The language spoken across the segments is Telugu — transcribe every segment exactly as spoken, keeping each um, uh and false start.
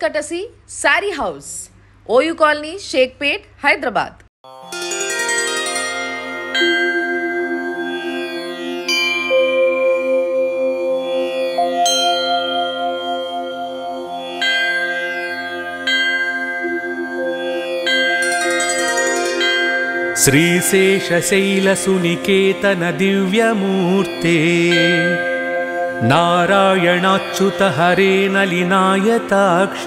courtesy Sari House, O U Colony, Sheikhpet, Hyderabad. श्रीशेषशैलसुनिकेतन दिव्यमूर्ते नारायणाच्युत हरे नलिनायताक्ष.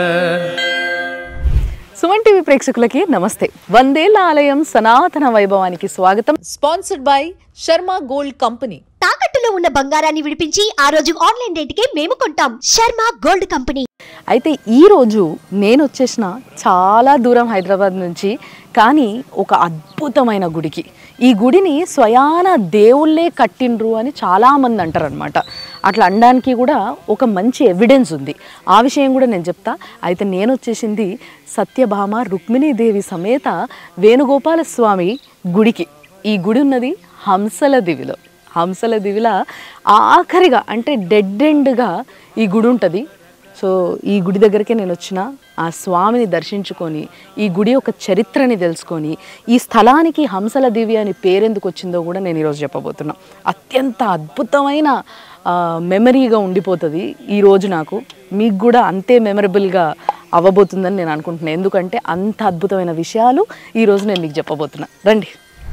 సుమన్ టీవీ ప్రేక్షకులకి నమస్తే. వందేళ్ల ఆలయం సనాతన వైభవానికి స్వాగతం. Sponsored by Sharma Gold Company. తాకట్టులో ఉన్న బంగారాన్ని విడిపించి ఆ రోజు ఆన్లైన్ రేటుకే మేము కొంటాం. Sharma gold company. అయితే ఈ రోజు నేను వచ్చేసిన చాలా దూరం హైదరాబాద్ నుంచి, కానీ ఒక అద్భుతమైన గుడికి. ఈ గుడిని స్వయాన దేవుళ్ళే కట్టిండ్రు అని చాలామంది అంటారనమాట. అట్లా అనడానికి కూడా ఒక మంచి ఎవిడెన్స్ ఉంది. ఆ విషయం కూడా నేను చెప్తా. అయితే నేను వచ్చేసింది సత్యభామ రుక్మిణీదేవి సమేత వేణుగోపాల స్వామి గుడికి. ఈ గుడి ఉన్నది హంసల దివిలో. హంసల దివిలా ఆఖరిగా అంటే డెడ్ ఎండ్గా ఈ గుడి ఉంటుంది. సో ఈ గుడి దగ్గరికి నేను వచ్చిన ఆ స్వామిని దర్శించుకొని, ఈ గుడి యొక్క చరిత్రని తెలుసుకొని, ఈ స్థలానికి హంసల దివి అని పేరెందుకు వచ్చిందో కూడా నేను ఈరోజు చెప్పబోతున్నా. అత్యంత అద్భుతమైన మెమరీగా ఉండిపోతుంది ఈరోజు. నాకు మీకు కూడా అంతే మెమరబుల్గా అవ్వబోతుందని నేను అనుకుంటున్నాను. ఎందుకంటే అంత అద్భుతమైన విషయాలు ఈరోజు నేను మీకు చెప్పబోతున్నా. రండి.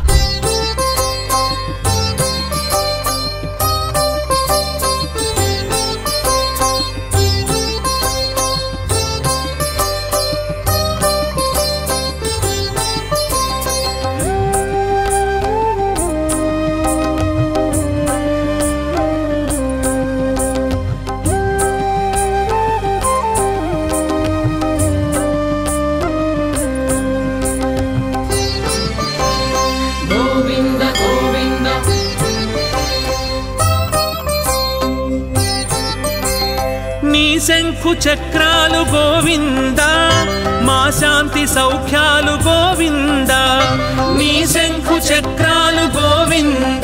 శంఖు చక్రాలు గోవింద, మా శాంతి సౌఖ్యాలు గోవింద. నీ శంఖు చక్రాలు గోవింద.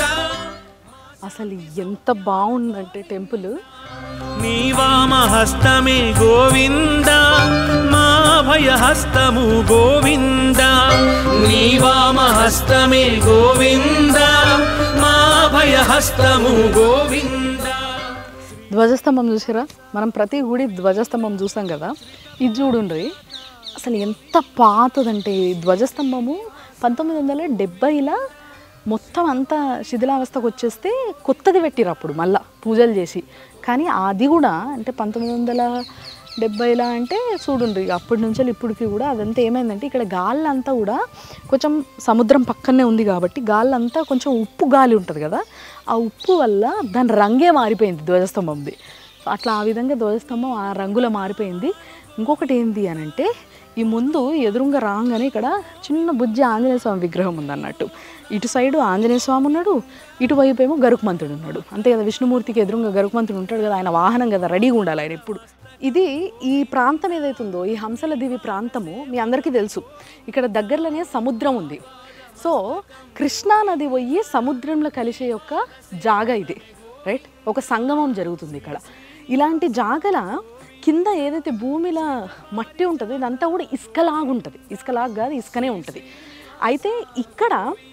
అసలు ఎంత బాగుందంటే టెంపుల్. నీ వామహస్తమే గోవింద, మా భయహస్తము గోవింద. నీ వామహస్తమే గోవింద, మా భయహస్తము గోవింద. ధ్వజస్తంభం చూసారా? మనం ప్రతి గుడి ధ్వజస్తంభం చూసాం కదా. ఇది చూడండి, అసలు ఎంత పాతదంటే ఈ ధ్వజస్తంభము పంతొమ్మిది వందల డెబ్బైలా మొత్తం అంతా శిథిలావస్థకు వచ్చేస్తే కొత్తది పెట్టిరు అప్పుడు మళ్ళా పూజలు చేసి. కానీ అది కూడా అంటే పంతొమ్మిది వందల డెబ్బైలా అంటే చూడండి, అప్పటి నుంచి ఇప్పటికి కూడా అదంతా ఏమైందంటే ఇక్కడ గాలంతా కూడా కొంచెం సముద్రం పక్కనే ఉంది కాబట్టి గాలంతా కొంచెం ఉప్పు గాలి ఉంటుంది కదా. ఆ ఉప్పు వల్ల దాని రంగే మారిపోయింది ధ్వజస్తంభంది. అట్లా ఆ విధంగా ధ్వజస్తంభం ఆ రంగులో మారిపోయింది. ఇంకొకటి ఏంటి అని అంటే, ఈ ముందు ఎదురుగా రాగానే ఇక్కడ చిన్న బుజ్జి ఆంజనేయ స్వామి విగ్రహం ఉందన్నట్టు. ఇటు సైడు ఆంజనేయ స్వామి ఉన్నాడు, ఇటువైపు ఏమో గరుకుమంతుడు ఉన్నాడు. అంతే కదా, విష్ణుమూర్తికి ఎదురుగా గరుకుమంతుడు ఉంటాడు కదా, ఆయన వాహనం కదా, రెడీగా ఉండాలి ఆయన ఎప్పుడు. ఇది ఈ ప్రాంతం ఏదైతుందో ఈ హంసల దివి ప్రాంతము మీ అందరికీ తెలుసు. ఇక్కడ దగ్గరలోనే సముద్రం ఉంది. సో కృష్ణా నది పోయి సముద్రంలో కలిసే యొక్క జాగా ఇది, రైట్? ఒక సంగమం జరుగుతుంది ఇక్కడ. ఇలాంటి జాగల కింద ఏదైతే భూమిలో మట్టి ఉంటుందో ఇదంతా కూడా ఇసుకలాగా ఉంటుంది. ఇసుకలాగా కాదు, ఇసుకనే ఉంటుంది. అయితే ఇక్కడ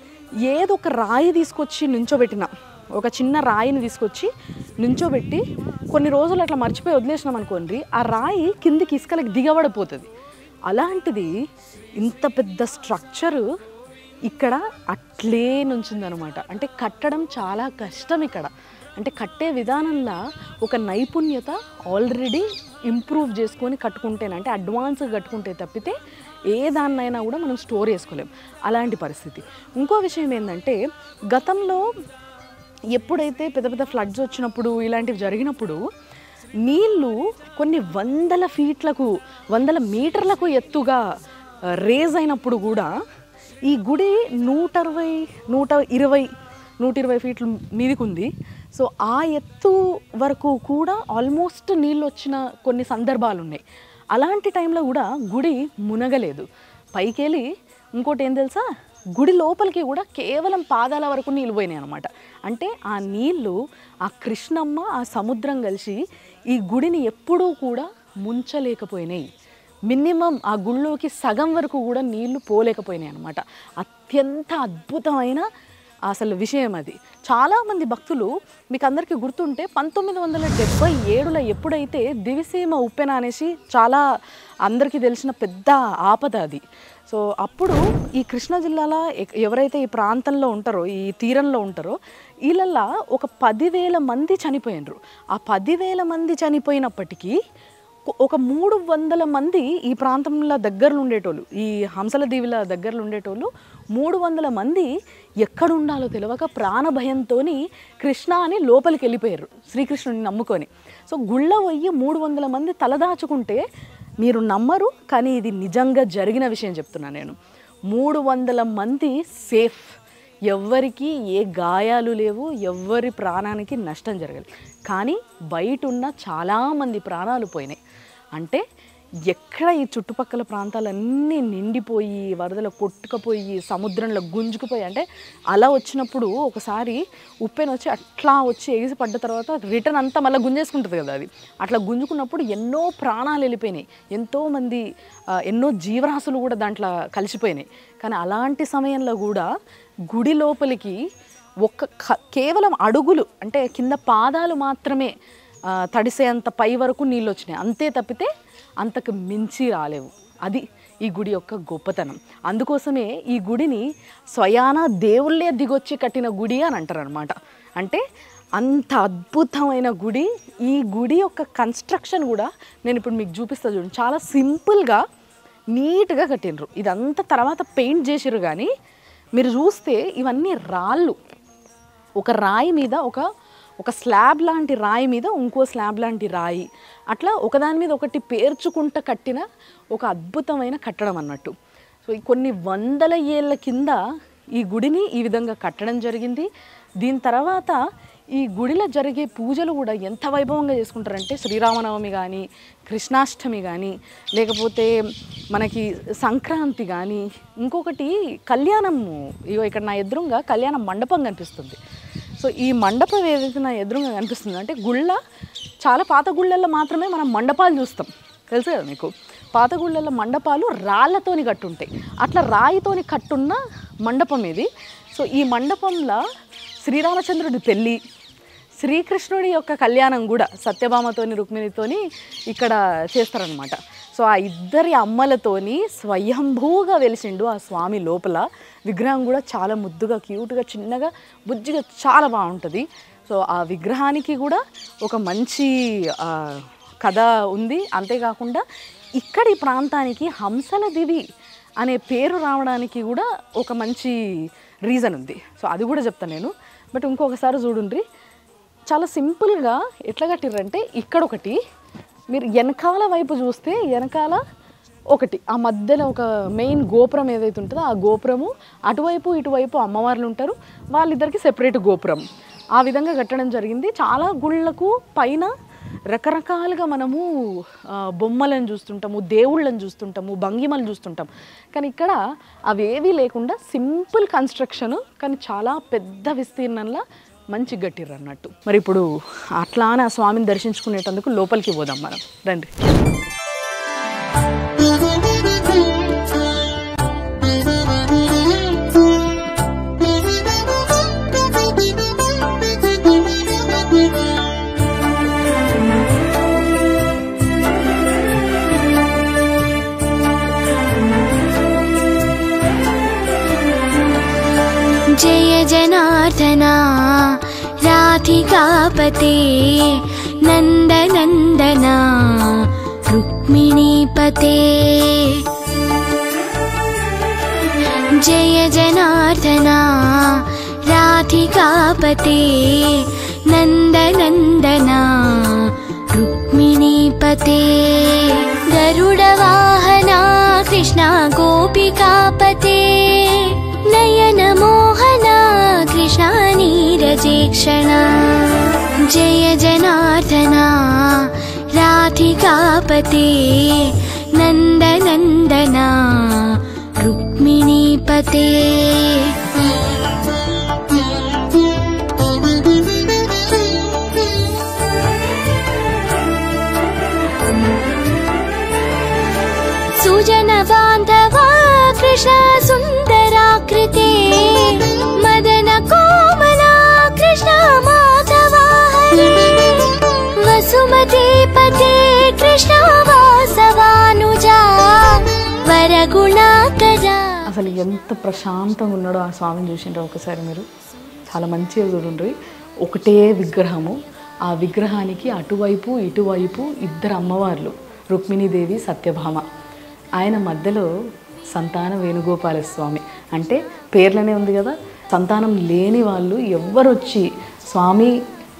ఏదో ఒక రాయి తీసుకొచ్చి నుంచోబెట్టిన, ఒక చిన్న రాయిని తీసుకొచ్చి నుంచోబెట్టి కొన్ని రోజులు అట్లా మర్చిపోయి వదిలేసినాం అనుకోండి, ఆ రాయి కిందికి ఇసుకలకి దిగబడిపోతుంది. అలాంటిది ఇంత పెద్ద స్ట్రక్చరు ఇక్కడ అట్లే నుంచిందనమాట. అంటే కట్టడం చాలా కష్టం ఇక్కడ. అంటే కట్టే విధానంలో ఒక నైపుణ్యత ఆల్రెడీ ఇంప్రూవ్ చేసుకొని కట్టుకుంటేనే, అంటే అడ్వాన్స్గా కట్టుకుంటే తప్పితే ఏ దాన్నైనా కూడా మనం స్టోర్ చేసుకోలేం, అలాంటి పరిస్థితి. ఇంకో విషయం ఏంటంటే, గతంలో ఎప్పుడైతే పెద్ద పెద్ద ఫ్లడ్స్ వచ్చినప్పుడు ఇలాంటివి జరిగినప్పుడు నీళ్ళు కొన్ని వందల ఫీట్లకు వందల మీటర్లకు ఎత్తుగా రేజ్ అయినప్పుడు కూడా ఈ గుడి నూట అరవై నూట ఇరవై నూట ఇరవై ఫీట్ల మీదికి ఉంది. సో ఆ ఎత్తు వరకు కూడా ఆల్మోస్ట్ నీళ్ళు వచ్చిన కొన్ని సందర్భాలు ఉన్నాయి. అలాంటి టైంలో కూడా గుడి మునగలేదు. పైకెళ్ళి ఇంకోటి ఏం తెలుసా, గుడి లోపలికి కూడా కేవలం పాదాల వరకు నీళ్ళు పోయినాయి అనమాట. అంటే ఆ నీళ్ళు, ఆ కృష్ణమ్మ, ఆ సముద్రం కలిసి ఈ గుడిని ఎప్పుడూ కూడా ముంచలేకపోయినాయి. మినిమం ఆ గుళ్ళోకి సగం వరకు కూడా నీళ్లు పోలేకపోయినాయి అనమాట. అత్యంత అద్భుతమైన అసలు విషయం అది. చాలామంది భక్తులు, మీకు అందరికీ గుర్తుంటే పంతొమ్మిది వందల డెబ్బై ఏడులో ఎప్పుడైతే దివిసీమ ఉప్పెన అనేసి చాలా అందరికీ తెలిసిన పెద్ద ఆపద అది. సో అప్పుడు ఈ కృష్ణా జిల్లాలో ఎవరైతే ఈ ప్రాంతంలో ఉంటారో, ఈ తీరంలో ఉంటారో, వీళ్ళల్లో ఒక పదివేల మంది చనిపోయినరు. ఆ పదివేల మంది చనిపోయినప్పటికీ ఒక మూడు వందల మంది ఈ ప్రాంతంలో దగ్గరలో ఉండేటోళ్ళు, ఈ హంసల దీవుల దగ్గరలో ఉండేటోళ్ళు మూడు వందల మంది ఎక్కడుండాలో తెలియక ప్రాణభయంతో కృష్ణ అని లోపలికి వెళ్ళిపోయారు శ్రీకృష్ణుని నమ్ముకొని. సో గుళ్ళ పోయి మూడు వందల మంది తలదాచుకుంటే మీరు నమ్మరు, కానీ ఇది నిజంగా జరిగిన విషయం చెప్తున్నాను నేను. మూడు వందల మంది సేఫ్, ఎవ్వరికి ఏ గాయాలు లేవు, ఎవ్వరి ప్రాణానికి నష్టం జరగలేదు. కానీ బయట ఉన్న చాలామంది ప్రాణాలు పోయినాయి. అంటే ఎక్కడ ఈ చుట్టుపక్కల ప్రాంతాలన్నీ నిండిపోయి వరదలు కొట్టుకుపోయి సముద్రంలో గుంజుకుపోయి, అంటే అలా వచ్చినప్పుడు ఒకసారి ఉప్పెన వచ్చి అట్లా వచ్చి ఎగిసి పడ్డ తర్వాత రిటర్న్ అంతా మళ్ళీ గుంజేసుకుంటుంది కదా, అది అట్లా గుంజుకున్నప్పుడు ఎన్నో ప్రాణాలు వెళ్ళిపోయినాయి, ఎంతోమంది ఎన్నో జీవరాశులు కూడా దాంట్లో కలిసిపోయినాయి. కానీ అలాంటి సమయంలో కూడా గుడి లోపలికి ఒక్క కేవలం అడుగులు, అంటే కింద పాదాలు మాత్రమే తడిసేంత పై వరకు నీళ్ళు వచ్చినాయి, అంతే తప్పితే అంతకు మించి రాలేవు. అది ఈ గుడి యొక్క గొప్పతనం. అందుకోసమే ఈ గుడిని స్వయాన దేవుళ్ళే దిగొచ్చి కట్టిన గుడి అని అంటారు అనమాట. అంటే అంత అద్భుతమైన గుడి. ఈ గుడి యొక్క కన్స్ట్రక్షన్ కూడా నేను ఇప్పుడు మీకు చూపిస్తా చూడండి. చాలా సింపుల్గా నీట్గా కట్టినరు. ఇదంతా తర్వాత పెయింట్ చేసిర్రు, కానీ మీరు చూస్తే ఇవన్నీ రాళ్ళు. ఒక రాయి మీద ఒక ఒక స్లాబ్ లాంటి రాయి మీద ఇంకో స్లాబ్ లాంటి రాయి, అట్లా ఒకదాని మీద ఒకటి పేర్చుకుంటూ కట్టిన ఒక అద్భుతమైన కట్టడం అన్నట్టు. సో కొన్ని వందల ఏళ్ళ కింద ఈ గుడిని ఈ విధంగా కట్టడం జరిగింది. దీని తర్వాత ఈ గుడిలో జరిగే పూజలు కూడా ఎంత వైభవంగా చేసుకుంటారంటే, శ్రీరామనవమి కానీ, కృష్ణాష్టమి కానీ, లేకపోతే మనకి సంక్రాంతి కానీ, ఇంకొకటి కళ్యాణము. ఇగో ఇక్కడ నా ఎదురుగా కళ్యాణ మండపం కనిపిస్తుంది. సో ఈ మండపం ఏదైతే నా ఎదురుగా కనిపిస్తుంది అంటే, గుళ్ళ చాలా పాత గుళ్ళల్లో మాత్రమే మనం మండపాలు చూస్తాం, తెలుసు కదా మీకు. పాత గుళ్ళల్లో మండపాలు రాళ్లతోని కట్టుంటాయి, అట్లా రాయితోని కట్టున్న మండపం ఇది. సో ఈ మండపంలో శ్రీరామచంద్రుడి పెళ్ళి, శ్రీకృష్ణుడి యొక్క కళ్యాణం కూడా సత్యభామతోని రుక్మిణితోని ఇక్కడ చేస్తారనమాట. సో ఆ ఇద్దరి అమ్మలతోని స్వయంభూగా వెలిసిండు ఆ స్వామి లోపల. విగ్రహం కూడా చాలా ముద్దుగా, క్యూట్గా, చిన్నగా, బుజ్జిగా చాలా బాగుంటుంది. సో ఆ విగ్రహానికి కూడా ఒక మంచి కథ ఉంది. అంతేకాకుండా ఇక్కడి ప్రాంతానికి హంసల దివి అనే పేరు రావడానికి కూడా ఒక మంచి రీజన్ ఉంది. సో అది కూడా చెప్తాను నేను. బట్ ఇంకొకసారి చూడండి, చాలా సింపుల్గా ఎట్లా కట్టిర్రంటే, ఇక్కడ ఒకటి, మీరు వెనకాల వైపు చూస్తే వెనకాల ఒకటి, ఆ మధ్యలో ఒక మెయిన్ గోపురం ఏదైతే ఉంటుందో ఆ గోపురము, అటువైపు ఇటువైపు అమ్మవార్లు ఉంటారు, వాళ్ళిద్దరికి సెపరేట్ గోపురం, ఆ విధంగా కట్టడం జరిగింది. చాలా గుళ్ళకు పైన రకరకాలుగా మనము బొమ్మలను చూస్తుంటాము, దేవుళ్ళని చూస్తుంటాము, భంగిమలు చూస్తుంటాం. కానీ ఇక్కడ అవేవీ లేకుండా సింపుల్ కన్స్ట్రక్షన్, కానీ చాలా పెద్ద విస్తీర్ణంలో మంచి గట్టిర్రు అన్నట్టు. మరి ఇప్పుడు అట్లానే ఆ స్వామిని దర్శించుకునేటందుకు లోపలికి పోదాం మనం, రండి. जय जनार्दना राधिकापते नन्दनन्दना रुक्मिणीपते। जय जनार्दना राधिकापते नन्दनन्दना रुक्मिणीपते। गरुडवाहना कृष्णा गोपिकापते नयनमोहना कृष्णा नीरजेक्षणा। जय जनार्दना राधिकापते नन्दनन्दना रुक्मिणीपते। कृष्णा सुन्दराकृते मदन कोमला कृष्णा माधवा हरे वसुमती पते कृष्णा वासवानुजा वरगुणाकरा. అసలు ఎంత ప్రశాంతంగా ఉన్నాడో ఆ స్వామిని చూసిండ్రో ఒకసారి మీరు. చాలా మంచిగా చూడండి. ఒకటే విగ్రహము, ఆ విగ్రహానికి అటువైపు ఇటువైపు ఇద్దరు అమ్మవార్లు, రుక్మిణీదేవి సత్యభామ. ఆయన మధ్యలో సంతాన వేణుగోపాల స్వామి. అంటే పేర్లనే ఉంది కదా, సంతానం లేని వాళ్ళు ఎవ్వరొచ్చి స్వామి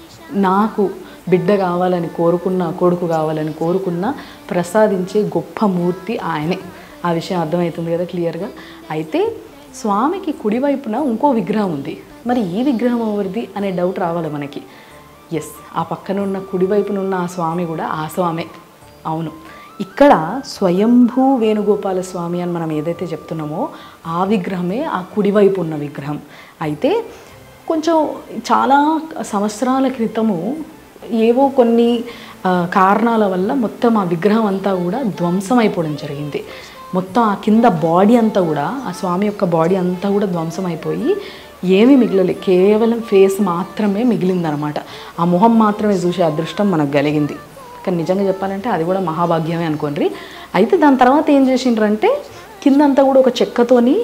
నాకు బిడ్డ కావాలని కోరుకున్నా, కొడుకు కావాలని కోరుకున్నా ప్రసాదించే గొప్ప మూర్తి ఆయనే. ఆ విషయం అర్థమవుతుంది కదా క్లియర్గా. అయితే స్వామికి కుడివైపున ఇంకో విగ్రహం ఉంది. మరి ఈ విగ్రహం ఎవరిది అనే డౌట్ రావాలి మనకి. ఎస్, ఆ పక్కన ఉన్న కుడివైపున ఉన్న ఆ స్వామి కూడా ఆ స్వామే. అవును, ఇక్కడ స్వయంభూ వేణుగోపాల స్వామి అని మనం ఏదైతే చెప్తున్నామో ఆ విగ్రహమే ఆ కుడివైపు ఉన్న విగ్రహం. అయితే కొంచెం చాలా సంవత్సరాల క్రితము ఏవో కొన్ని కారణాల వల్ల మొత్తం ఆ విగ్రహం అంతా కూడా ధ్వంసం అయిపోవడం జరిగింది. మొత్తం ఆ కింద బాడీ అంతా కూడా, ఆ స్వామి యొక్క బాడీ అంతా కూడా ధ్వంసం అయిపోయి ఏమీ మిగిలలే, కేవలం ఫేస్ మాత్రమే మిగిలిందనమాట. ఆ మొహం మాత్రమే చూసే అదృష్టం మనకు కలిగింది. కానీ నిజంగా చెప్పాలంటే అది కూడా మహాభాగ్యమే అనుకోండి. అయితే దాని తర్వాత ఏం చేసిండ్రంటే కిందంతా కూడా ఒక చెక్కతోని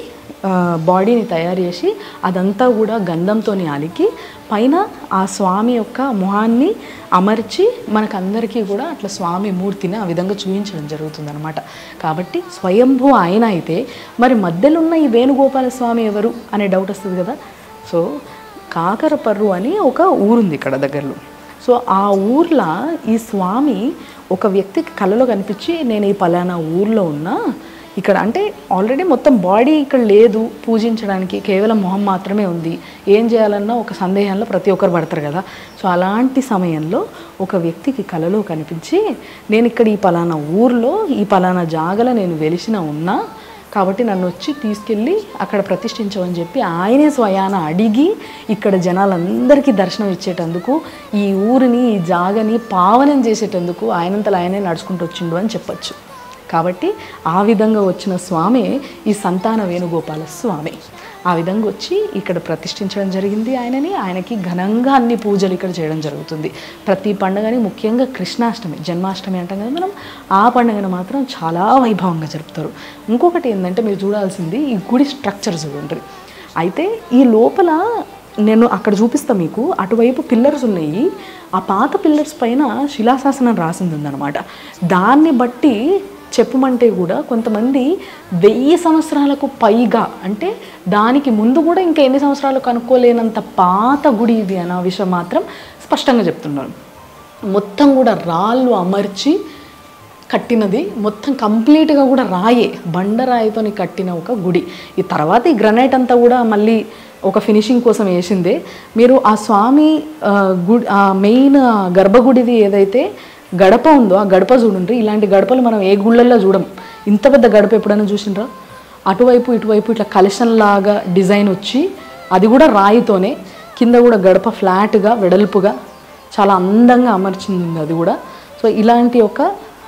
బాడీని తయారు చేసి అదంతా కూడా గంధంతో అలికి పైన ఆ స్వామి యొక్క మొహాన్ని అమర్చి మనకందరికీ కూడా అట్లా స్వామి మూర్తిని ఆ విధంగా చూపించడం జరుగుతుంది అనమాట. కాబట్టి స్వయంభూ ఆయన అయితే మరి మధ్యలో ఉన్న ఈ వేణుగోపాల స్వామి ఎవరు అనే డౌట్ వస్తుంది కదా. సో కాకరపర్రు అని ఒక ఊరుంది ఇక్కడ దగ్గరలో. సో ఆ ఊర్లో ఈ స్వామి ఒక వ్యక్తికి కలలో కనిపించి నేను ఈ పలానా ఊర్లో ఉన్నా, ఇక్కడ అంటే ఆల్రెడీ మొత్తం బాడీ ఇక్కడ లేదు పూజించడానికి, కేవలం మొహం మాత్రమే ఉంది, ఏం చేయాలన్నా ఒక సందేహంలో ప్రతి ఒక్కరు పడతారు కదా. సో అలాంటి సమయంలో ఒక వ్యక్తికి కలలో కనిపించి నేను ఇక్కడ ఈ పలానా ఊర్లో ఈ పలానా జాగలో నేను వెలిసిన ఉన్నా కాబట్టి నన్ను వచ్చి తీసుకెళ్ళి అక్కడ ప్రతిష్ఠించమని చెప్పి ఆయనే స్వయాన అడిగి ఇక్కడ జనాలందరికీ దర్శనం ఇచ్చేటందుకు ఈ ఊరిని ఈ జాగని పావనం చేసేటందుకు ఆయనంతలో ఆయనే నడుచుకుంటూ వచ్చిండు అని చెప్పచ్చు. కాబట్టి ఆ విధంగా వచ్చిన స్వామి ఈ సంతాన వేణుగోపాల స్వామి. ఆ విధంగా వచ్చి ఇక్కడ ప్రతిష్ఠించడం జరిగింది ఆయనని. ఆయనకి ఘనంగా అన్ని పూజలు ఇక్కడ చేయడం జరుగుతుంది. ప్రతి పండుగని, ముఖ్యంగా కృష్ణాష్టమి, జన్మాష్టమి అంటాం కదా మనం, ఆ పండుగను మాత్రం చాలా వైభవంగా జరుపుతారు. ఇంకొకటి ఏంటంటే మీరు చూడాల్సింది ఈ గుడి స్ట్రక్చర్ చూడండి. అయితే ఈ లోపల నేను అక్కడ చూపిస్తాను మీకు, అటువైపు పిల్లర్స్ ఉన్నాయి. ఆ పాత పిల్లర్స్ పైన శిలాశాసనం రాసింది ఉందన్నమాట. దాన్ని బట్టి చెప్పమంటే కూడా కొంతమంది వెయ్యి సంవత్సరాలకు పైగా, అంటే దానికి ముందు కూడా ఇంకా ఎన్ని సంవత్సరాలు కనుక్కోలేనంత పాత గుడి ఇది అన్న విషయం మాత్రం స్పష్టంగా చెప్తున్నారు. మొత్తం కూడా రాళ్ళు అమర్చి కట్టినది, మొత్తం కంప్లీట్గా కూడా రాయే, బండరాయితో కట్టిన ఒక గుడి. ఈ తర్వాత ఈ గ్రనైట్ అంతా కూడా మళ్ళీ ఒక ఫినిషింగ్ కోసం వేసిందే. మీరు ఆ స్వామి గుడి, ఆ మెయిన్ గర్భగుడిది ఏదైతే గడప ఉందో ఆ గడప చూడండి. ఇలాంటి గడపలు మనం ఏ గుళ్ళల్లో చూడం. ఇంత పెద్ద గడప ఎప్పుడైనా చూసిండ్రా? అటువైపు ఇటువైపు ఇట్లా కలెషన్లాగా డిజైన్ వచ్చి, అది కూడా రాయితోనే, కింద కూడా గడప ఫ్లాట్గా వెడల్పుగా చాలా అందంగా అమర్చింది ఉంది అది కూడా. సో ఇలాంటి ఒక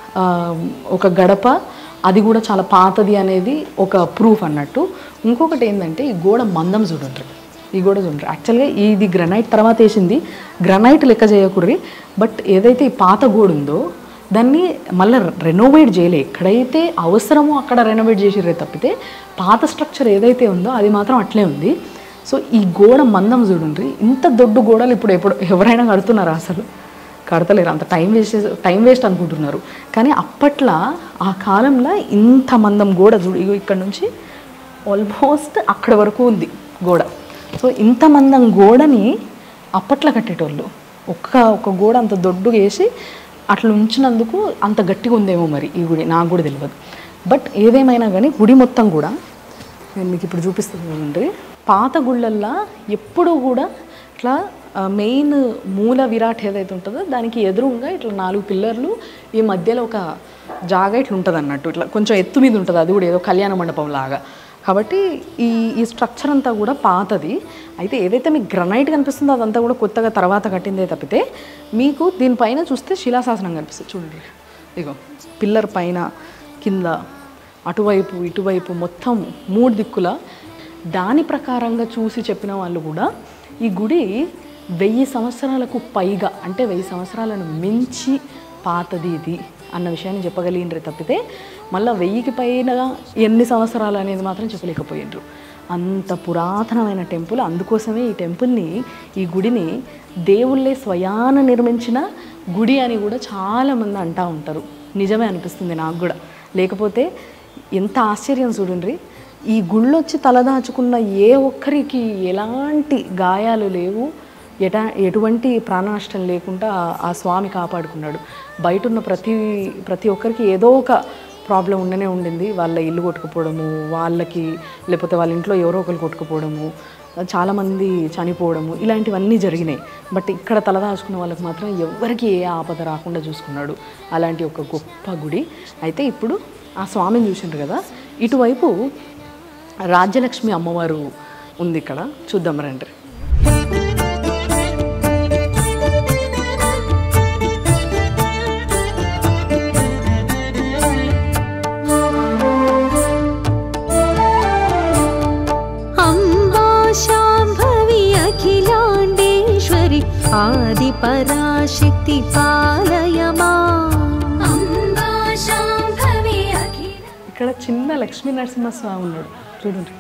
ఒక గడప, అది కూడా చాలా పాతది అనేది ఒక ప్రూఫ్ అన్నట్టు. ఇంకొకటి ఏంటంటే ఈ గోడ మందం చూడండి. ఈ గోడ చూడండి. యాక్చువల్గా ఇది గ్రనైట్ తర్వాత వేసింది, గ్రనైట్ లెక్క చేయకూడదు. బట్ ఏదైతే ఈ పాత గోడ ఉందో దాన్ని మళ్ళీ రెనోవేట్ చేయలే. ఎక్కడైతే అవసరమో అక్కడ రెనోవేట్ చేసిరే తప్పితే పాత స్ట్రక్చర్ ఏదైతే ఉందో అది మాత్రం అట్లే ఉంది. సో ఈ గోడ మందం చూడండి. ఇంత దొడ్డు గోడలు ఇప్పుడు ఎప్పుడు ఎవరైనా కడుతున్నారా? అసలు కడతలేరు. అంత టైం వేస్ట్ టైం వేస్ట్ అనుకుంటున్నారు. కానీ అప్పట్లో ఆ కాలంలో ఇంత మందం గోడ చూడు, ఇక్కడ నుంచి ఆల్మోస్ట్ అక్కడ వరకు ఉంది గోడ. సో ఇంత మందం గోడని అప్పట్లో కట్టేటోళ్ళు. ఒక్క ఒక గోడ అంత దొడ్డుగా వేసి అట్లా ఉంచినందుకు అంత గట్టిగా ఉందేమో మరి ఈ గుడి, నాకు కూడా తెలియదు. బట్ ఏదేమైనా కానీ గుడి మొత్తం కూడా నేను మీకు ఇప్పుడు చూపిస్తుంది. పాత గుళ్ళల్లో ఎప్పుడూ కూడా ఇట్లా మెయిన్ మూల విరాట్ ఏదైతే ఉంటుందో దానికి ఎదురుగా ఇట్లా నాలుగు పిల్లర్లు, ఈ మధ్యలో ఒక జాగా ఇట్లా ఉంటుంది అన్నట్టు, ఇట్లా కొంచెం ఎత్తు మీద ఉంటుంది. అది కూడా ఏదో కళ్యాణ మండపం లాగా. కాబట్టి ఈ ఈ స్ట్రక్చర్ అంతా కూడా పాతది. అయితే ఏదైతే మీకు గ్రనైట్ కనిపిస్తుందో అదంతా కూడా కొత్తగా తర్వాత కట్టిందే తప్పితే మీకు దీనిపైన చూస్తే శిలాశాసనం కనిపిస్తుంది చూడండి. ఇగో పిల్లర్ పైన కింద అటువైపు ఇటువైపు మొత్తం మూడు దిక్కుల దాని ప్రకారంగా చూసి చెప్పిన వాళ్ళు కూడా ఈ గుడి వెయ్యి సంవత్సరాలకు పైగా అంటే వెయ్యి సంవత్సరాలను మించి పాతది ఇది అన్న విషయాన్ని చెప్పగలిగినరు తప్పితే మళ్ళీ వెయ్యికి పైన ఎన్ని సంవత్సరాలు అనేది మాత్రం చెప్పలేకపోయినరు. అంత పురాతనమైన టెంపుల్. అందుకోసమే ఈ టెంపుల్ని ఈ గుడిని దేవుళ్ళే స్వయాన నిర్మించిన గుడి అని కూడా చాలామంది అంటూ ఉంటారు. నిజమే అనిపిస్తుంది నాకు కూడా. లేకపోతే ఎంత ఆశ్చర్యం చూడండి, ఈ గుళ్ళొచ్చి తలదాచుకున్న ఏ ఒక్కరికి ఎలాంటి గాయాలు లేవు, ఎటా ఎటువంటి ప్రాణ నష్టం లేకుండా ఆ స్వామి కాపాడుకున్నాడు. బయట ఉన్న ప్రతి ప్రతి ఒక్కరికి ఏదో ఒక ప్రాబ్లం ఉండనే ఉండింది. వాళ్ళ ఇల్లు కొట్టుకుపోవడము, వాళ్ళకి లేకపోతే వాళ్ళ ఇంట్లో ఎవరో ఒకరు కొట్టుకుపోవడము, చాలామంది చనిపోవడము, ఇలాంటివన్నీ జరిగినాయి. బట్ ఇక్కడ తలదాచుకున్న వాళ్ళకి మాత్రం ఎవరికి ఏ ఆపద రాకుండా చూసుకున్నాడు. అలాంటి ఒక గొప్ప గుడి. అయితే ఇప్పుడు ఆ స్వామిని చూసిండ్రు కదా, ఇటువైపు రాజ్యలక్ష్మి అమ్మవారు ఉంది. ఇక్కడ చూద్దాం రండి. ఆది పరాశక్తి పాలయమా అంబా శాంభవి అఖిల. ఇక్కడ చిన్న లక్ష్మీ నరసింహస్వామి ఉన్నాడు చూడండి.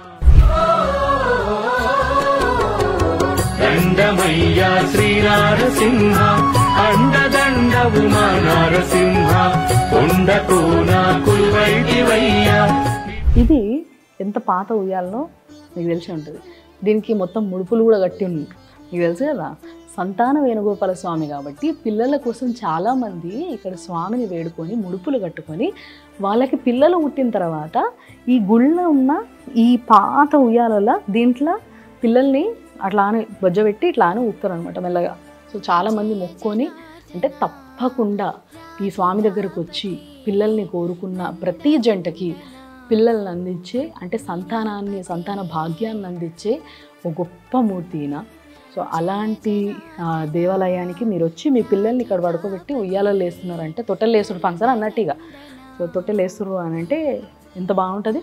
దండమయ్యా శ్రీ నారసింహ అండదండ ఉమా నారసింహ కొండకు నా కుల్వైదివయ్యా. ఇది ఎంత పాత ఉయ్యాలనో మీకు తెలిసి ఉంటుంది. దీనికి మొత్తం ముడుపులు కూడా కట్టి ఉంది. మీకు తెలుసు కదా, సంతాన వేణుగోపాల స్వామి కాబట్టి పిల్లల కోసం చాలామంది ఇక్కడ స్వామిని వేడుకొని ముడుపులు కట్టుకొని వాళ్ళకి పిల్లలు పుట్టిన తర్వాత ఈ గుళ్ళో ఉన్న ఈ పాత ఉయ్యాలలో దీంట్లో పిల్లల్ని అట్లానే బొజ్జబెట్టి ఇట్లానే ఊపుతారు అనమాట మెల్లగా. సో చాలామంది మొక్కుకొని అంటే తప్పకుండా ఈ స్వామి దగ్గరకు వచ్చి పిల్లల్ని కోరుకున్న ప్రతి జంటకి పిల్లల్ని అందించే అంటే సంతానాన్ని సంతాన భాగ్యాన్ని అందించే ఒక గొప్ప మూర్తి ఈయన. సో అలాంటి దేవాలయానికి మీరు వచ్చి మీ పిల్లల్ని ఇక్కడ పడుకోబెట్టి ఉయ్యాలలో వేస్తున్నారంటే తొట్టెలు వేసుడు ఫంక్షన్ అన్నట్టుగా. సో తొట్టెలు వేస్తురు అని అంటే ఎంత బాగుంటుంది.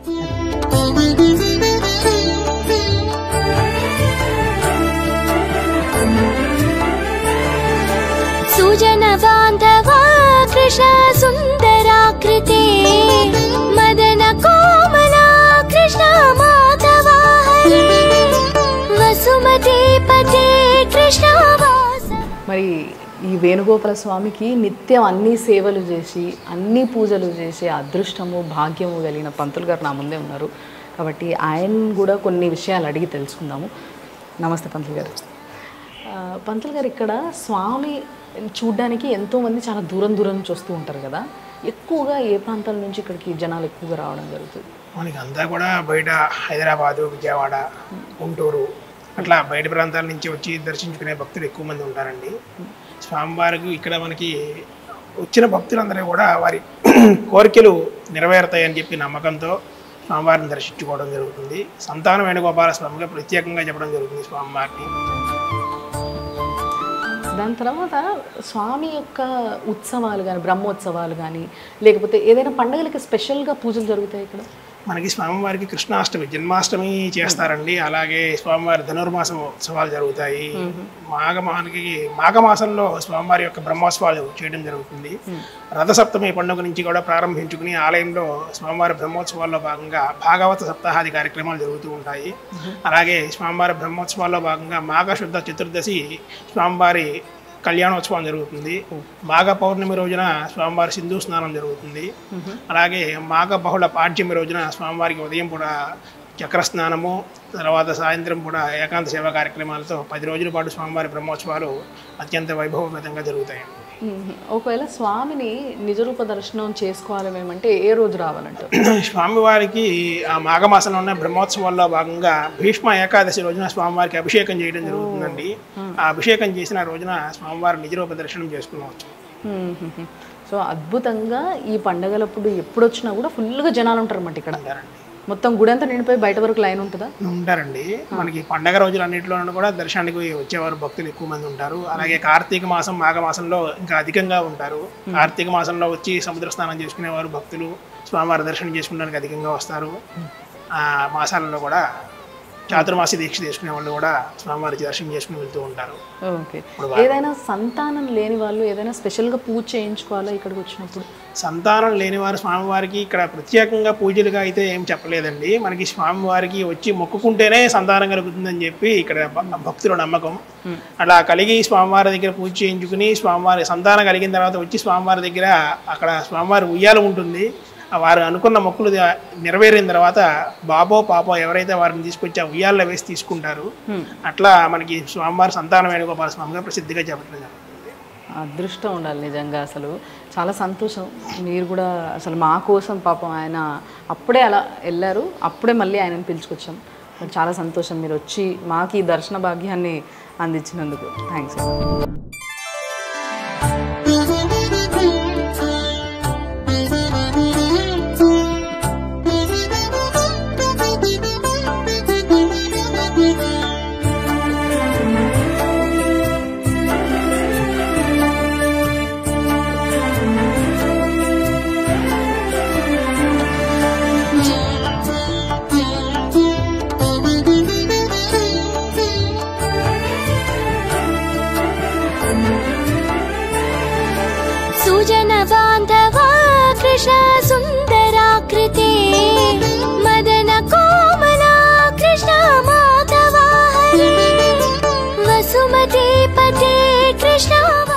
సుజన బాంధవా కృష్ణ సుందరాకృతే మదన కోమలా కృష్ణ మాధవా హరే వసుమతే పతే కృష్ణ వాస. మరి ఈ వేణుగోపాల స్వామికి నిత్యం అన్ని సేవలు చేసి అన్ని పూజలు చేసే అదృష్టము భాగ్యము కలిగిన పంతులు గారు నా ముందే ఉన్నారు. కాబట్టి ఆయన కూడా కొన్ని విషయాలు అడిగి తెలుసుకుందాము. నమస్తే పంతులు గారు. పంతులు గారు, ఇక్కడ స్వామి చూడ్డానికి ఎంతోమంది చాలా దూరం దూరం నుంచి వస్తూ ఉంటారు కదా, ఎక్కువగా ఏ ప్రాంతాల నుంచి ఇక్కడికి జనాలు ఎక్కువగా రావడం జరుగుతుంది? మనకి అంతా కూడా బయట హైదరాబాదు, విజయవాడ, గుంటూరు అట్లా బయట ప్రాంతాల నుంచి వచ్చి దర్శించుకునే భక్తులు ఎక్కువ మంది ఉంటారండి. స్వామివారికి ఇక్కడ మనకి వచ్చిన భక్తులందరూ కూడా వారి కోరికలు నెరవేరుతాయని చెప్పి నమ్మకంతో స్వామివారిని దర్శించుకోవడం జరుగుతుంది. సంతాన వేణుగోపాల స్వామిగా ప్రత్యేకంగా చెప్పడం జరుగుతుంది స్వామివారిని. దాని తర్వాత స్వామి యొక్క ఉత్సవాలు కానీ బ్రహ్మోత్సవాలు కానీ లేకపోతే ఏదైనా పండుగలకి స్పెషల్గా పూజలు జరుగుతాయి ఇక్కడ? మనకి స్వామివారికి కృష్ణాష్టమి, జన్మాష్టమి చేస్తారండి. అలాగే స్వామివారి ధనుర్మాసం ఉత్సవాలు జరుగుతాయి. మాఘమానికి మాఘమాసంలో స్వామివారి యొక్క బ్రహ్మోత్సవాలు చేయడం జరుగుతుంది. రథసప్తమి పండుగ నుంచి కూడా ప్రారంభించుకుని ఆలయంలో స్వామివారి బ్రహ్మోత్సవాల్లో భాగంగా భాగవత సప్తాహాది కార్యక్రమాలు జరుగుతూ ఉంటాయి. అలాగే స్వామివారి బ్రహ్మోత్సవాల్లో భాగంగా మాఘశుద్ధ చతుర్దశి స్వామివారి కళ్యాణోత్సవం జరుగుతుంది. మాఘ పౌర్ణమి రోజున స్వామివారి సింధు స్నానం జరుగుతుంది. అలాగే మాఘ బహుళ పాడ్యమి రోజున స్వామివారికి ఉదయం కూడా చక్ర స్నానము, తర్వాత సాయంత్రం కూడా ఏకాంత సేవా కార్యక్రమాలతో పది రోజుల పాటు స్వామివారి బ్రహ్మోత్సవాలు అత్యంత వైభవపేతంగా జరుగుతాయి. ఒకవేళ స్వామిని నిజరూప దర్శనం చేసుకోవాలి మేమంటే ఏ రోజు రావాలంటే? స్వామివారికి ఆ మాఘమాసంలో ఉన్న బ్రహ్మోత్సవాల్లో భాగంగా భీష్మ ఏకాదశి రోజున స్వామివారికి అభిషేకం చేయడం జరుగుతుందండి. ఆ అభిషేకం చేసిన రోజున స్వామివారి నిజరూప దర్శనం చేసుకునవచ్చు. సో అద్భుతంగా ఈ పండగలప్పుడు ఎప్పుడు వచ్చినా కూడా ఫుల్గా జనాలు ఉంటారు అన్నమాట ఇక్కడ. మొత్తం గుడి అంతా నిండిపోయి బయట వరకు లైన్ ఉంటుందా? ఉంటారండి. మనకి పండగ రోజులు అన్నింటిలోనూ కూడా దర్శనానికి వచ్చేవారు భక్తులు ఎక్కువ మంది ఉంటారు. అలాగే కార్తీక మాసం మాఘ మాసంలో ఇంకా అధికంగా ఉంటారు. కార్తీక మాసంలో వచ్చి సముద్ర స్నానం చేసుకునేవారు భక్తులు స్వామివారి దర్శనం చేసుకోవడానికి అధికంగా వస్తారు. ఆ మాసాలలో కూడా చాతుర్మాసి దీక్ష తీసుకునే వాళ్ళు కూడా స్వామివారి దర్శనం చేసుకుని వెళ్తూ ఉంటారు. ఓకే. ఏదైనా సంతానం లేని వాళ్ళు ఏదైనా స్పెషల్గా పూజ చేయించుకోవాలా ఇక్కడికి వచ్చినప్పుడు? సంతానం లేని వారు స్వామివారికి ఇక్కడ ప్రత్యేకంగా పూజలుగా అయితే ఏం చెప్పలేదండి. మనకి స్వామివారికి వచ్చి మొక్కుకుంటేనే సంతానం కలుగుతుందని చెప్పి ఇక్కడ భక్తుల నమ్మకం. అలా కలిగి స్వామివారి దగ్గర పూజ చేయించుకుని స్వామివారి సంతానం కలిగిన తర్వాత వచ్చి స్వామివారి దగ్గర అక్కడ స్వామివారి ఉయ్యాల ఉంటుంది. వారు అనుకున్న మొక్కులు నెరవేరిన తర్వాత బాబో పాపో ఎవరైతే వారిని తీసుకొచ్చి ఆ ఉయ్యాల్లో వేసి తీసుకుంటారు. అట్లా మనకి స్వామివారి సంతానం వేణుగోపాల స్వామిగా ప్రసిద్ధిగా చెప్పడం జరుగుతుంది. అదృష్టం ఉండాలి నిజంగా. అసలు చాలా సంతోషం. మీరు కూడా అసలు మా కోసం పాపం ఆయన అప్పుడే అలా వెళ్ళారు, అప్పుడే మళ్ళీ ఆయనను పిలుచుకొచ్చాం. చాలా సంతోషం మీరు వచ్చి మాకు ఈ దర్శన భాగ్యాన్ని అందించినందుకు. థ్యాంక్స్. सुजन बान्धवा कृष्ण सुन्दराकृते मदन कोमला कृष्ण माधवा हरे वसुमती पते कृष्ण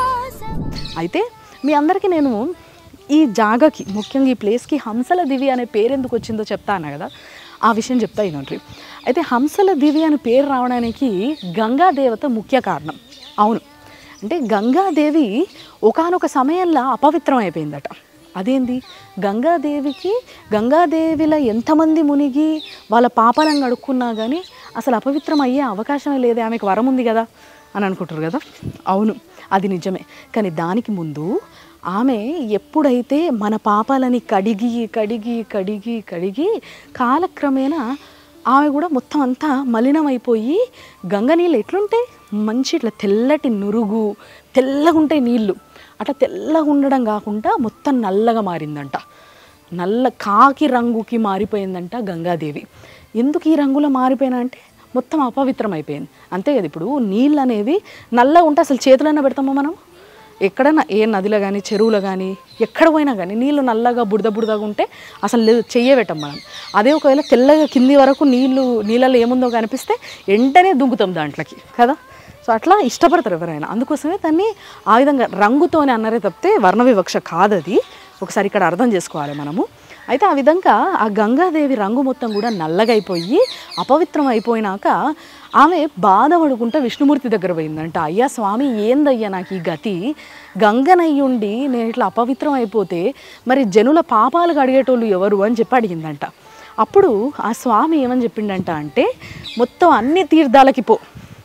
అయితే మీ అందరికీ నేను ఈ జాగాకి ముఖ్యంగా ఈ ప్లేస్కి హంసల దివి అనే పేరు ఎందుకు వచ్చిందో చెప్తా అన్నా కదా, ఆ విషయం చెప్తా ఇదండి. అయితే హంసల దివి అనే పేరు రావడానికి గంగాదేవత ముఖ్య కారణం. అవును, అంటే గంగాదేవి ఒకానొక సమయంలో అపవిత్రం అయిపోయిందట. అదేంది? గంగాదేవికి గంగాదేవిలో ఎంతమంది మునిగి వాళ్ళ పాపాలను అడుక్కున్నా కానీ అసలు అపవిత్రం అయ్యే అవకాశమే లేదే, ఆమెకు వరం ఉంది కదా అని అనుకుంటారు కదా. అవును, అది నిజమే. కానీ దానికి ముందు ఆమె ఎప్పుడైతే మన పాపాలని కడిగి కడిగి కడిగి కడిగి కాలక్రమేణా ఆమె కూడా మొత్తం అంతా మలినమైపోయి గంగ నీళ్ళు ఎట్లుంటాయి, మంచి ఇట్లా తెల్లటి నురుగు తెల్లగా ఉంటాయి నీళ్ళు. అట్లా తెల్లగా ఉండడం కాకుండా మొత్తం నల్లగా మారిందంట. నల్ల కాకి రంగుకి మారిపోయిందంట గంగాదేవి. ఎందుకు ఈ రంగులో మారిపోయినా అంటే మొత్తం అపవిత్రం అయిపోయింది. అంతే కదా. ఇప్పుడు నీళ్ళు అనేవి నల్లగా ఉంటే అసలు చేతులైనా పెడతామా మనం? ఎక్కడైనా ఏ నదిలో కానీ చెరువులో కానీ ఎక్కడ పోయినా కానీ నీళ్ళు నల్లగా బుడద బుడదగా ఉంటే అసలు చెయ్య పెట్టం మనం. అదే ఒకవేళ తెల్లగా కింది వరకు నీళ్ళు నీళ్ళలో ఏముందో కనిపిస్తే వెంటనే దుంకుతాం దాంట్లోకి కదా. సో అట్లా ఇష్టపడతారు ఎవరైనా. అందుకోసమే దాన్ని ఆ విధంగా రంగుతోనే అన్నారే తప్పితే వర్ణ వివక్ష కాదది. ఒకసారి ఇక్కడ అర్థం చేసుకోవాలి మనము. అయితే ఆ విధంగా ఆ గంగాదేవి రంగు మొత్తం కూడా నల్లగా అయిపోయి అపవిత్రం అయిపోయినాక ఆమె బాధపడుకుంటా విష్ణుమూర్తి దగ్గర పోయిందంట. అయ్యా స్వామి, ఏందయ్యా నాకు ఈ గతి, గంగనయ్యుండి నేను ఇట్లా అపవిత్రం అయిపోతే మరి జనుల పాపాలు కడిగేటోళ్ళు ఎవరు అని చెప్పి అడిగిందంట. అప్పుడు ఆ స్వామి ఏమని చెప్పిండంట అంటే, మొత్తం అన్ని తీర్థాలకి పో,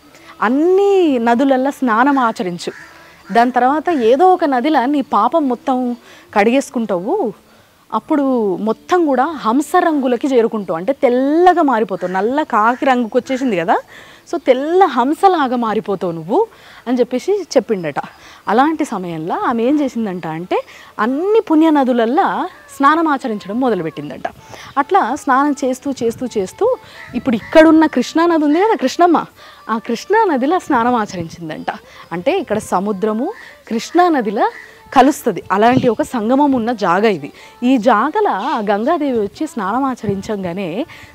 అన్ని నదులల్లో స్నానం ఆచరించు, దాని తర్వాత ఏదో ఒక నదిలో నీ పాపం మొత్తం కడిగేసుకుంటావు, అప్పుడు మొత్తం కూడా హంస రంగులకి చేరుకుంటావు, అంటే తెల్లగా మారిపోతావు, నల్ల కాకి రంగుకి వచ్చేసింది కదా, సో తెల్ల హంసలాగా మారిపోతావు నువ్వు అని చెప్పేసి చెప్పిండట. అలాంటి సమయంలో ఆమె ఏం చేసిందంట అంటే అన్ని పుణ్య నదులల్లో స్నానం ఆచరించడం మొదలుపెట్టిందంట. అట్లా స్నానం చేస్తూ చేస్తూ చేస్తూ ఇప్పుడు ఇక్కడున్న కృష్ణానది ఉంది కదా, కృష్ణమ్మ, ఆ కృష్ణానదిలో స్నానం ఆచరించిందంట. అంటే ఇక్కడ సముద్రము కృష్ణానదిలో కలుస్తుంది, అలాంటి ఒక సంగమం ఉన్న జాగా ఇది. ఈ జాగల గంగాదేవి వచ్చి స్నానం ఆచరించగానే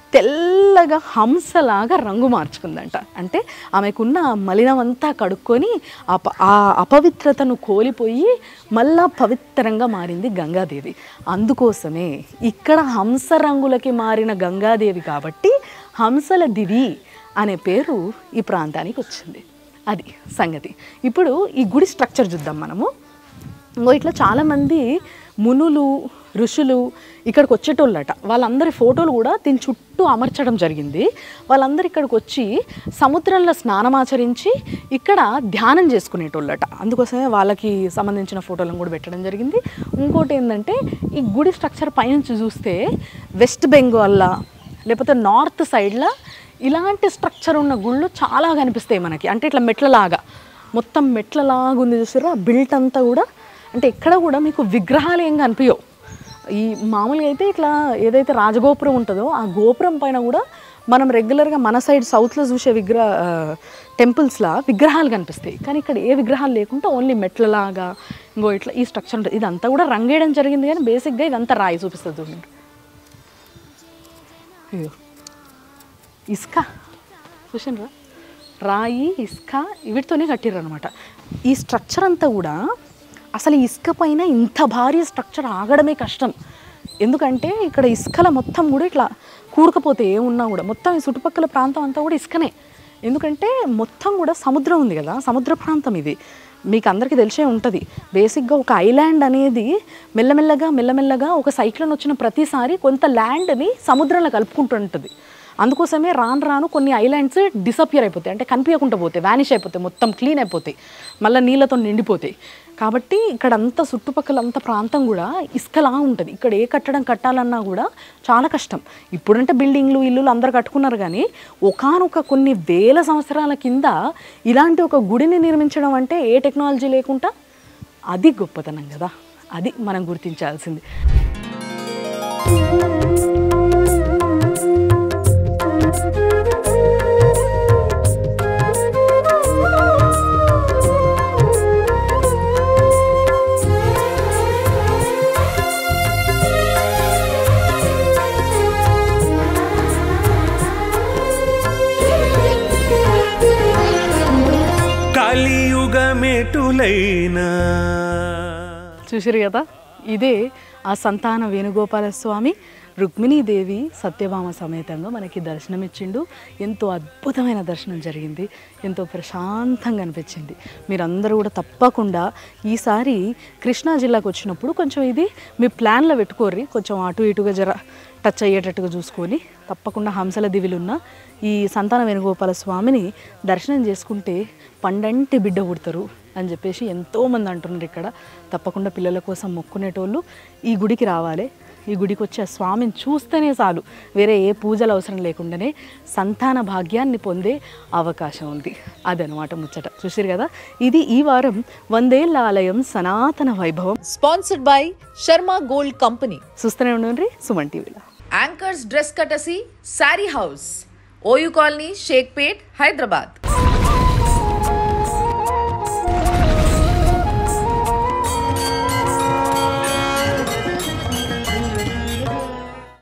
తెల్లగా హంసలాగా రంగు మార్చుకుందంట. అంటే ఆమెకున్న మలినమంతా కడుక్కొని అప ఆ అపవిత్రతను కోల్పోయి మళ్ళా పవిత్రంగా మారింది గంగాదేవి. అందుకోసమే ఇక్కడ హంస రంగులకి మారిన గంగాదేవి కాబట్టి హంసల దివి అనే పేరు ఈ ప్రాంతానికి వచ్చింది. అది సంగతి. ఇప్పుడు ఈ గుడి స్ట్రక్చర్ చూద్దాం మనము. ఇంకో ఇట్లా చాలామంది మునులు ఋషులు ఇక్కడికి వచ్చేటోళ్ళట. వాళ్ళందరి ఫోటోలు కూడా దీని చుట్టూ అమర్చడం జరిగింది. వాళ్ళందరూ ఇక్కడికి వచ్చి సముద్రంలో స్నానమాచరించి ఇక్కడ ధ్యానం చేసుకునేటోళ్ళట. అందుకోసమే వాళ్ళకి సంబంధించిన ఫోటోలను కూడా పెట్టడం జరిగింది. ఇంకోటి ఏంటంటే ఈ గుడి స్ట్రక్చర్ పైనుంచి చూస్తే వెస్ట్ బెంగాల్లో లేకపోతే నార్త్ సైడ్లో ఇలాంటి స్ట్రక్చర్ ఉన్న గుళ్ళు చాలా కనిపిస్తాయి మనకి. అంటే ఇట్లా మెట్లలాగా మొత్తం మెట్లలాగా ఉంది చూసారా బిల్ట్ అంతా కూడా. అంటే ఎక్కడ కూడా మీకు విగ్రహాలు ఏం కనిపించవు. ఈ మామూలుగా అయితే ఇట్లా ఏదైతే రాజగోపురం ఉంటుందో ఆ గోపురం పైన కూడా మనం రెగ్యులర్గా మన సైడ్ సౌత్లో చూసే విగ్రహ టెంపుల్స్లా విగ్రహాలు కనిపిస్తాయి. కానీ ఇక్కడ ఏ విగ్రహాలు లేకుండా ఓన్లీ మెట్లలాగా ఇంకో ఇట్లా ఈ స్ట్రక్చర్ ఉంటుంది. ఇదంతా కూడా రంగేయడం జరిగింది కానీ బేసిక్గా ఇదంతా రాయి చూపిస్తుంది చూడండి. అయ్యో ఇసుక చూసినరా, రాయి ఇసుక వీటితోనే కట్టిర్రు అనమాట. ఈ స్ట్రక్చర్ అంతా కూడా అసలు ఇసుక పైన ఇంత భారీ స్ట్రక్చర్ ఆగడమే కష్టం. ఎందుకంటే ఇక్కడ ఇసుకల మొత్తం కూడా ఇట్లా కూడకపోతే ఏమున్నా కూడా మొత్తం ఈ చుట్టుపక్కల ప్రాంతం అంతా కూడా ఇసుకనే. ఎందుకంటే మొత్తం కూడా సముద్రం ఉంది కదా, సముద్ర ప్రాంతం ఇది. మీకు అందరికీ తెలిసే ఉంటుంది. బేసిక్గా ఒక ఐలాండ్ అనేది మెల్లమెల్లగా మెల్లమెల్లగా ఒక సైక్లోన్ వచ్చిన ప్రతిసారి కొంత ల్యాండ్ని సముద్రంలో కలుపుకుంటుంటుంది. అందుకోసమే రాను రాను కొన్ని ఐలాండ్స్ డిసపియర్ అయిపోతాయి, అంటే కనిపించకుండా పోతాయి, వ్యానిష్ అయిపోతాయి, మొత్తం క్లీన్ అయిపోతాయి, మళ్ళీ నీళ్ళతో నిండిపోతాయి. కాబట్టి ఇక్కడ అంతా చుట్టుపక్కల అంత ప్రాంతం కూడా ఇసుకలా ఉంటుంది. ఇక్కడ ఏ కట్టడం కట్టాలన్నా కూడా చాలా కష్టం. ఇప్పుడంటే బిల్డింగ్లు ఇల్లులు అందరు కట్టుకున్నారు కానీ ఒకానొక కొన్ని వేల సంవత్సరాల కింద ఇలాంటి ఒక గుడిని నిర్మించడం అంటే ఏ టెక్నాలజీ లేకుండా అది గొప్పతనం కదా. అది మనం గుర్తించాల్సింది. చూసారు కదా, ఇదే ఆ సంతాన వేణుగోపాల స్వామి రుక్మిణీదేవి సత్యభామ సమేతంగా మనకి దర్శనం ఇచ్చిండు. ఎంతో అద్భుతమైన దర్శనం జరిగింది, ఎంతో ప్రశాంతంగా అనిపించింది. మీరందరూ కూడా తప్పకుండా ఈసారి కృష్ణా జిల్లాకు వచ్చినప్పుడు కొంచెం ఇది మీ ప్లాన్లో పెట్టుకోర్రి. కొంచెం అటు ఇటుగా జర టచ్ అయ్యేటట్టుగా చూసుకొని తప్పకుండా హంసల దివిలున్న ఈ సంతాన వేణుగోపాల స్వామిని దర్శనం చేసుకుంటే పండంటి బిడ్డ పుడతారు అని చెప్పేసి ఎంతోమంది అంటున్నారు. ఇక్కడ తప్పకుండా పిల్లల కోసం మొక్కునేటోళ్ళు ఈ గుడికి రావాలి. ఈ గుడికి వచ్చి ఆ స్వామిని చూస్తేనే చాలు, వేరే ఏ పూజలు అవసరం లేకుండానే సంతాన భాగ్యాన్ని పొందే అవకాశం ఉంది. అదనమాట ముచ్చట. చూసారు కదా, ఇది ఈ వారం వందేళ్ల ఆలయం సనాతన వైభవం, sponsored by Sharma gold company. చూస్తూనే ఉండండి సుమన్ టీవీలో. యాంకర్స్ డ్రెస్ కటసి saree house, OU colony, Shaikpet, Hyderabad.